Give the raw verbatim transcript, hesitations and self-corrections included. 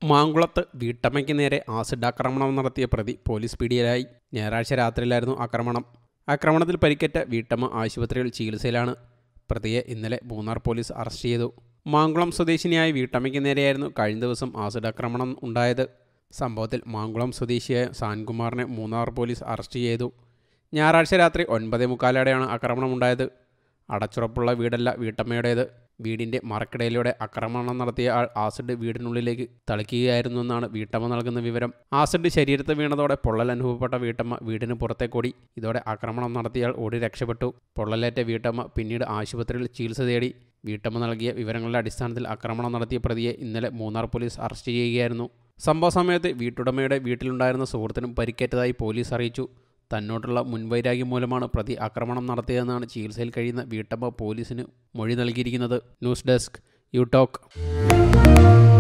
മാങ്കുളത്ത് വീട്ടമ്മയ്ക്ക് നേരെ ആസിഡ് ആക്രമണം നടത്തിയ പ്രതി പോലീസ് പിടിയിലായി. ഞായറാഴ്ച രാത്രിയിലായിരുന്നു ആക്രമണം. ആക്രമണത്തിൽ പരിക്കേറ്റ വീട്ടമ്മ ആശുപത്രിയിൽ ചികിത്സയിലാണ്. പ്രതിയെ ഇന്നലെ മൂന്നാർ പോലീസ് അറസ്റ്റ് ചെയ്തു. മാങ്കുളം സ്വദേശിനിയായ വീട്ടമ്മയ്ക്ക് നേരെയായിരുന്നു കഴിഞ്ഞ ദിവസം ആസിഡ് ആക്രമണം ഉണ്ടായത്. സംഭവത്തിൽ മാങ്കുളം സ്വദേശിയായ സാൻകുമാറിനെ മൂന്നാർ പോലീസ് അറസ്റ്റ് ചെയ്തു. ഞായറാഴ്ച രാത്രി ഒൻപതേ മുക്കാലോടെയാണ് ആക്രമണമുണ്ടായത്. അടച്ചുറപ്പുള്ള വീടല്ല വീട്ടമ്മയുടേത്. വീടിൻ്റെ മറക്കിടയിലൂടെ ആക്രമണം നടത്തിയ ആൾ ആസിഡ് വീടിനുള്ളിലേക്ക് തളിക്കുകയായിരുന്നുവെന്നാണ് വീട്ടമ്മ നൽകുന്ന വിവരം. ആസിഡ് ശരീരത്ത് വീണതോടെ പൊള്ളൽ അനുഭവപ്പെട്ട വീട്ടമ്മ വീടിന് പുറത്തേക്കോടി. ഇതോടെ ആക്രമണം നടത്തിയയാൾ ഓടി രക്ഷപ്പെട്ടു. പൊള്ളലേറ്റ വീട്ടമ്മ പിന്നീട് ആശുപത്രിയിൽ ചികിത്സ തേടി. വീട്ടമ്മ നൽകിയ വിവരങ്ങളുടെ അടിസ്ഥാനത്തിൽ ആക്രമണം നടത്തിയ പ്രതിയെ ഇന്നലെ മൂന്നാർ പോലീസ് അറസ്റ്റ് ചെയ്യുകയായിരുന്നു. സംഭവ സമയത്ത് വീട്ടുടമയുടെ വീട്ടിലുണ്ടായിരുന്ന സുഹൃത്തിനും പരിക്കേറ്റതായി പോലീസ് അറിയിച്ചു. തന്നോട്ടുള്ള മുൻവൈരാഗ്യം മൂലമാണ് പ്രതി ആക്രമണം നടത്തിയതെന്നാണ് ചികിത്സയിൽ കഴിയുന്ന വീട്ടമ്മ പോലീസിന് മൊഴി നൽകിയിരിക്കുന്നത്. News desk you talk.